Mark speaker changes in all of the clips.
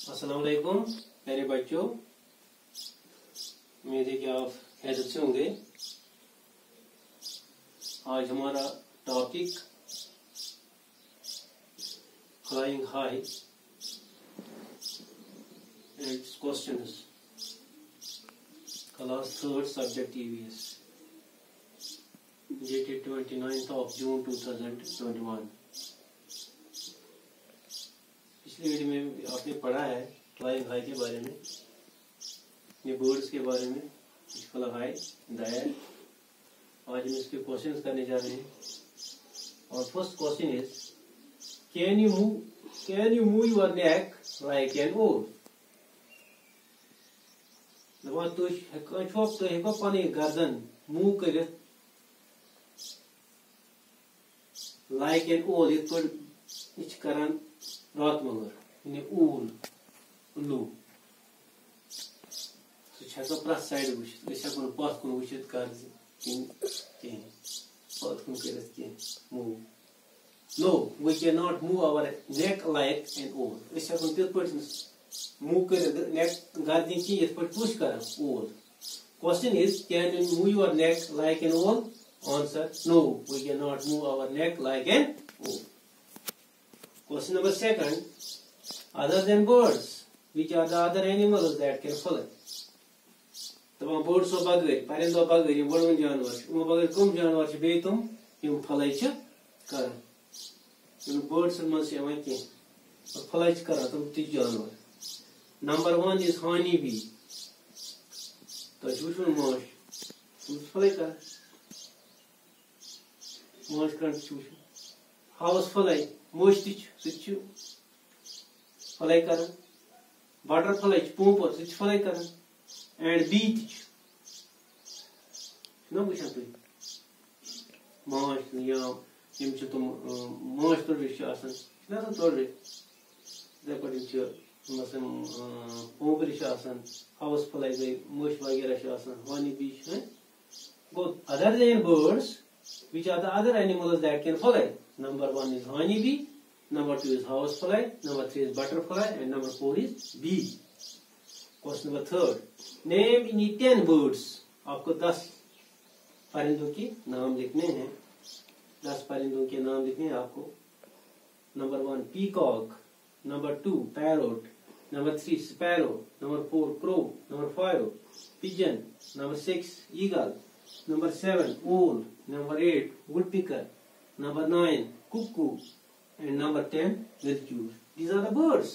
Speaker 1: अस्सलाम वालेकुम मेरे बच्चों, उम्मीद है कि आप खैरियत से होंगे। आज हमारा topic flying high and questions, class 3rd subject EVS, dated 29th of June 2021। पिछले वीडियो में आपने पढ़ा है फ्लाइंग हाई के बारे में, ये बर्ड्स के बारे में, फ्लाई हाई दायर। आज हम इसके क्वेश्चंस करने जा रहे हैं। और first question is, can you move your neck like an owl? दपान तुम हेको पन गर्दन मूव कर लाइक एन ओल, इत पे करान रात मगर ऊल उल्लू सह प्रत साइड वो पथ कुन वुचित कर पथ कुन कर move. No, we can not move our neck like an owl. हेको तिथ मूव कर नेक गर्दन की ये पुश कर owl. Question is, can you move your neck like an owl? Answer, no, we can not move our neck like an owl. Question number 2, other than birds, which are the other animals that can fly? तमाम birds ओ बगैर, परिंदों बगैर, ये बड़वन जानवर, उन बगैर कम जानवर छ बे तुम यम फ्लाई छ करन। इन birds मन से यवन के और फ्लाई छ करन तुम ती जानवर। Number 1 is honey bee। तो चूचुन मोश, तुम फ्लाई कर मोश कर चूचुन। हाउस फ्लाई मोश ती फ्लाई कर। बटरफ्लाई पोपर सह फ्लाई कर। एंड बी वुचान तुम माछ या तुम माछ तोड़िश तोड़े इथे पे पोपर हाउस फ्लाई गई मोश वगैरह honey bee go. Other than birds, which are the other animals that can fly? Number 1 is honey bee, number 2 is house fly, number 3 is butterfly, and number 4 is bee. Question number 3, name any 10 birds। आपको 10 परिंदों के नाम लिखने हैं। 10 परिंदों के नाम लिखने हैं आपको। Number 1 peacock, number 2 parrot, number 3 sparrow, number 4 crow, number 5 pigeon, number 6 eagle, number 7 owl, number 8 woodpecker, number 9 cuckoo, and number 10 vulture. These are the birds.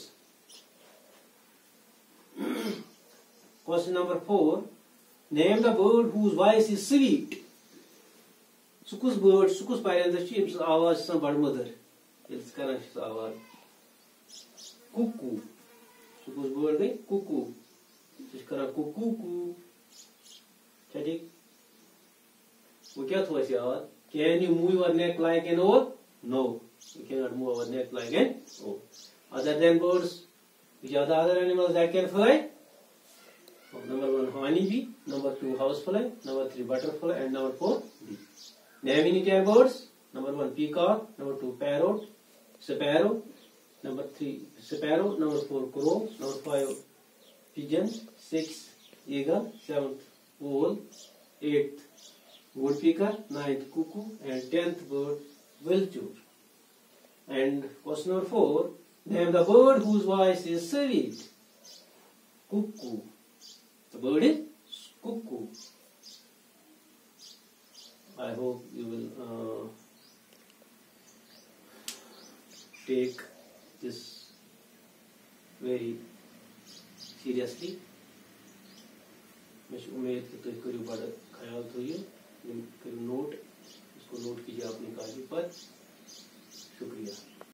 Speaker 1: Question number 4, name the bird whose voice is sweet। सुकुस bird, सुकुस पारिंदा छ Young's आवाज स बड़ मधुर यल्स करन छ आवाज। Kuku, सुकुस bird गई कुकू, इस करन कुकू कू। ठीक, वो क्या थोड़ा सी आवाज? Can you move your neck like an owl? No, you cannot move our neck like an owl. Other than birds, which are the other animals that can fly? Number 1 honey bee, number 2 house fly, number 3 butterfly, and number 4 bee. Name any 10 birds. Number 1 peacock, number 2 parrot, sparrow, number 3 sparrow, number 4 crow, number 5 pigeon, 6 eagle, 7th owl, 8th woodpecker, 9th cuckoo, and 10th bird vulture. And question number 4, name the bird whose voice is sweet. Cuckoo. The bird is cuckoo. I hope you will take this very seriously। मैं उम्मीद कि तुम करो बड़ा ख्याल थोइए, करो note, इसको note कीजिए अपनी कापी पर। शुक्रिया।